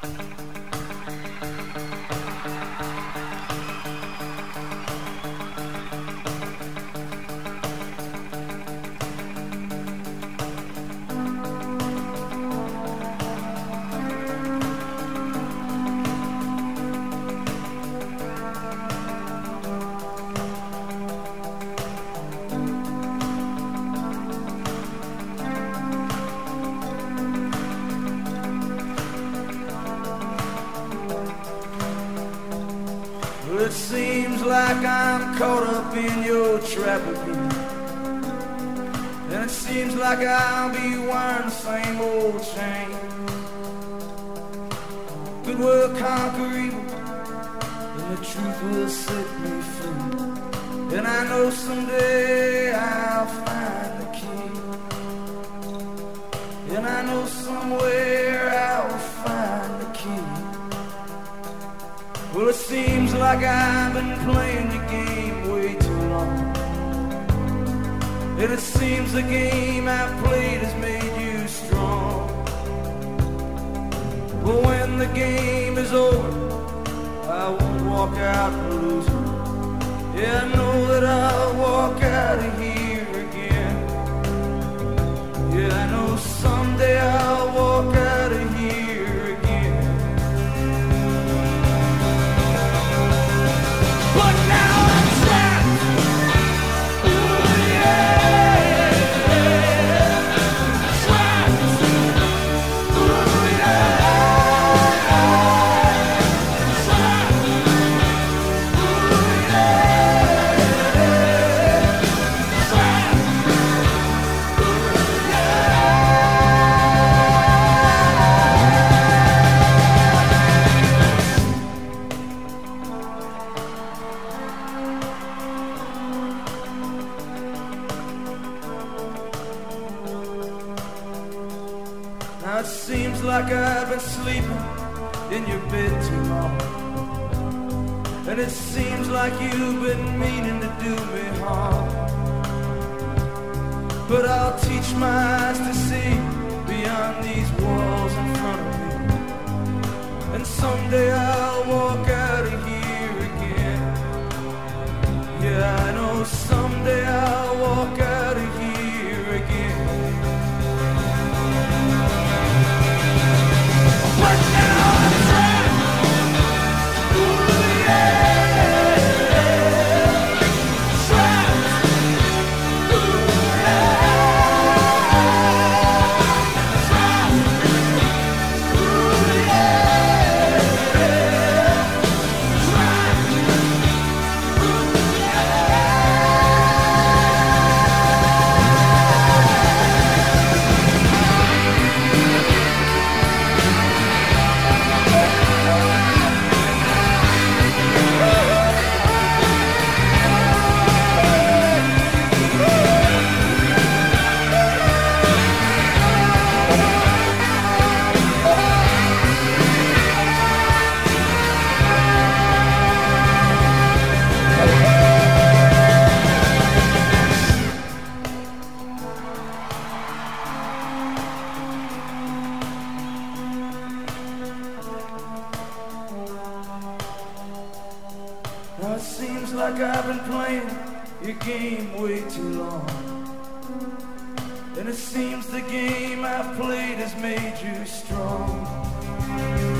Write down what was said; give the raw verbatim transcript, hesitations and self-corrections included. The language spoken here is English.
It seems like I'm caught up in your trap again, and it seems like I'll be wearing the same old chain. Good will conquer evil, and the truth will set me free. And I know someday I'll find the key, and I know somewhere I'll find the key. Well, it seems like I've been playing your game way too long, and it seems the game I've played has made you strong. But when the game is over, I won't walk out losing. Yeah, I know that I'll walk out of here again. Yeah, I know someday I'll walk out of here again. But now I'm trapped. Ooh, yeah. Trapped. Ooh, yeah. Trapped. Ooh, yeah. Trapped. Ooh, yeah. Now it seems like I've been sleeping in your bed too long, and it seems like you've been meaning to do me harm. But I'll teach my eyes to see beyond these walls in front of me, and someday I'll walk out of here again. Yeah, I know someday I'll walk out of here again. But now I'm trapped. Ooh, yeah. Trapped. Ooh, yeah. Trapped. Ooh, yeah. Trapped. Ooh, yeah. Now it seems like I've been playing your game way too long, and it seems the game I've played has made you strong.